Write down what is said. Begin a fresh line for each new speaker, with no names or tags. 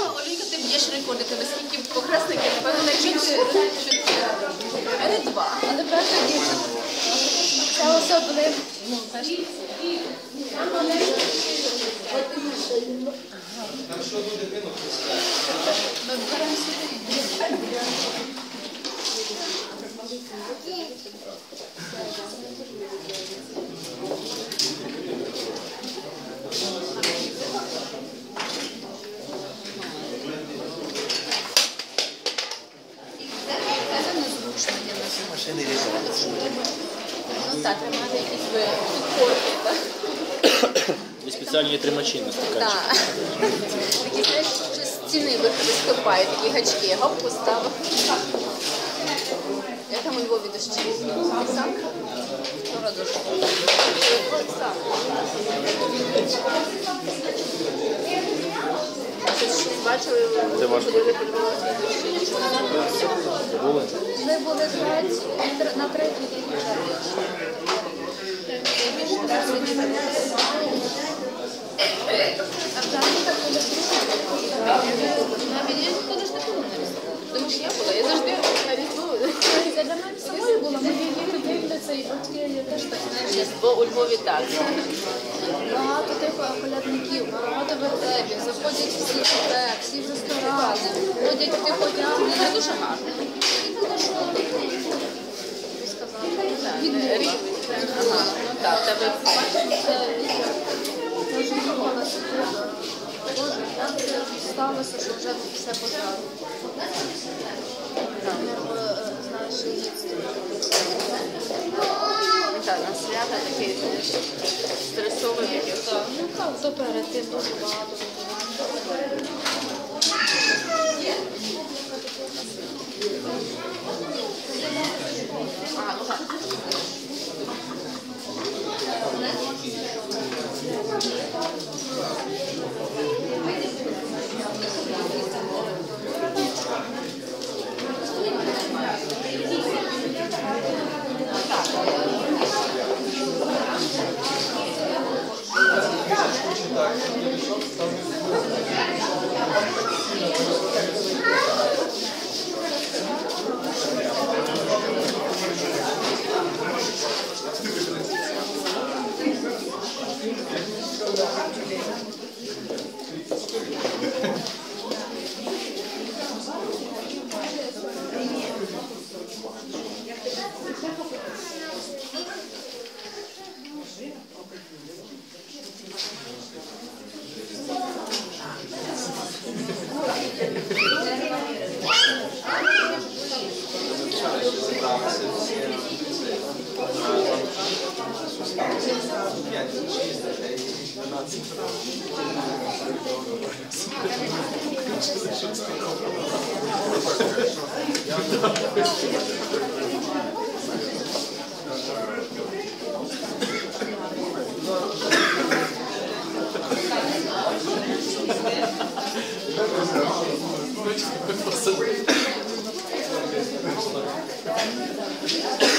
Олійка, ти б'єш рекорди, тебе скільки похресників, напевно, найбільше 4. А не 2.
Але перша дівчина. Це особливо. Ну, перша.
Ми беремо сюди.
Машини різали.
Ну так, тримати якісь підпорки, так?
І спеціальні тримачі на стаканчик.
Так. Такі, знаєш, що з стіни виступають, такі гачки. Гоп, поставив. Як там у Львові дощі? Сам? Скоро дощ. Сам. Щось бачили, ходили під Львові дощі.
Були?
Ми були на третій день вже.
А взагалі так буде навіть я ніколи ж такого не рисувала. Тому що я була, я завжди на Різдво.
Це для мене самою була, ми її дивляться, і от я теж так, знаєш,
Різдво у Львові так.
багато тих колядників, багато вертепів, заходять всі в кафе, всі в ресторани, ходять в тих одягнених.
Це дуже гарно.
Відмова.
Ага, ну так, тебе
Це вже відмовилася. Боже, як це сталося, що вже все потрапило. Знаєш,
так, на свята такий стресовий якийсь.
ну так, то перед тим дуже багато.
Посадили.